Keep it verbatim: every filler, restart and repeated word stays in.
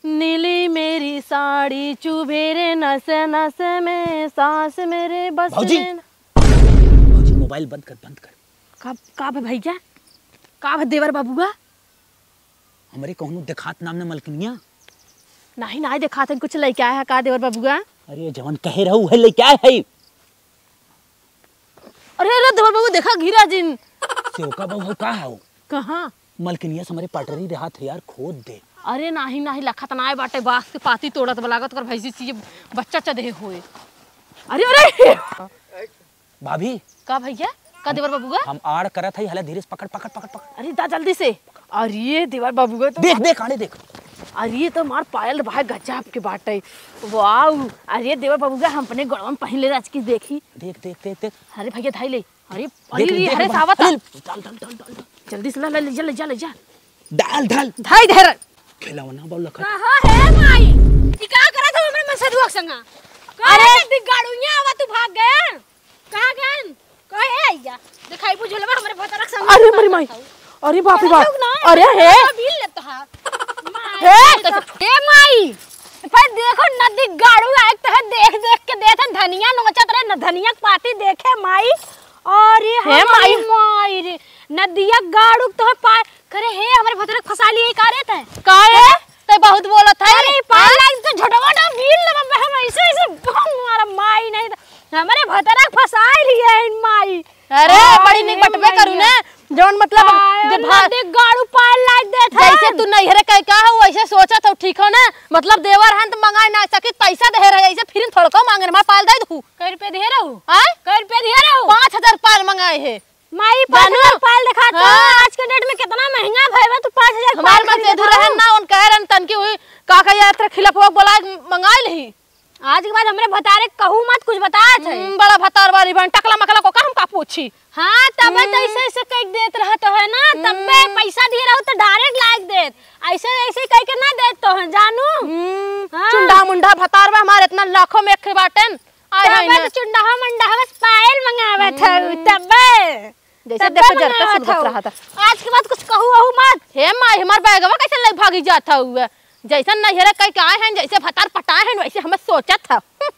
नीली मेरी साड़ी चुभे रे नसे नसे में सांस मेरे बस में। भौजी मोबाइल बंद कर बंद कर। का का भैया का देवर बाबूगा हमरे कहूँ देखात नाम ने मलकनिया नहीं नहीं देखात कुछ लेके आया है का देवर बाबूगा। अरे जवन कहे रहू है लेके आए है। अरे अरे देवर बाबू देखा घिरा जिन सेवका बहू का हो कहाँ मलकनिया से हमारे पटरी रहा थे यार खोद दे। अरे नाही नाही लखत नाय बाटे बास के पाती तोड़त बलागत कर भैंसी सी बच्चा चढ़े होए। अरे अरे भाभी का भैया का देवर बाबूगा हम आड़ करत है हला धीरे से पकड़ पकड़ पकड़ पकड़। अरे दा जल्दी से। अरे देवर बाबूगा तो देख देख आड़े देख। अरे तो मार पायल भाई गजब के बाटे वाओ। अरे देवर बाबूगा हम अपने गड़वा में पहन ले आज की देखी देख देख देख देख। अरे भैया धाई ले। अरे अरे अरे सावत डाल डाल डाल डाल जल्दी से ले ले जा ले जा डाल डाल धाई धर खिलावना बोल लखत। कहां है माई ई का करत हो हमरे मसदुआ संगा। अरे दिगाड़ुया आवा तू भाग गए कहां गए कहे आइया दिखाई बुझलवा हमरे भतरक संग। अरे मरी माई अरे बाप रे बाप। अरे हे बिल लेत हा हे हे माई पर देखो नदी गाड़ू आइक त देख देख के देथन धनिया नोचत रहे न धनिया पाती देखे माई। अरे हे माई माई रे नदिया गाड़ू तो पार करे हे हमरे भतरक फसा लिए का रे तै काए ते बहुत बोलत है। अरे पार लाग तो झटवा ना बिल ले बे हम ऐसे ऐसे मारा माई नहीं हमरे भतरक फसाई लिए इन माई। अरे बड़ी नहीं बटबे करू ना जौन मतलब जब नदी गाड़ू पार लाग देत है जैसे तू नहीं हरे कह का हो वैसे सोचत हो ठीक हो ना मतलब देवर हन तो मंगाई ना सके पैसा दे रहे ऐसे फिर थोड़को मांगे मार पाल दे दू कै रुपए दे रहू हां कै रुपए दे रहू पाँच हजार पाल मंगाए है माई पाँच हजार पाल दिखा तो आज के डेट में कितना महंगा भइबा तू पाँच हजार हमार मन से दूर रहन ना उन कह रहन तन की हुई का का यात्रा खिलाफ बोला मंगाई लही आज के बाद हमरे भतारे कहू मत कुछ बतात है बड़ा भतार वाली बन टकला मकला को का हम का पूछी। हां तब तो ऐसे ऐसे कह देत रहत है ना तब पे पैसा दिए रहू तो डायरेक्ट लाग देत ऐसे ऐसे कह के ना देत तो जानू चुंडा मुंडा भतार में हमारे इतना लाखों में एक बाटन आए है ना चुंडा मंडा बस पायल मंगावत है तब जैसे देखो जरता सुन रहा था। आज के बाद कुछ कहू कहू मत। हे माई हमार बैगवा कैसे ले भागी जाता हुआ जैसा नहीं हरे कह के आए हैं जैसे भतार पटाए हैं वैसे हमें सोचा था।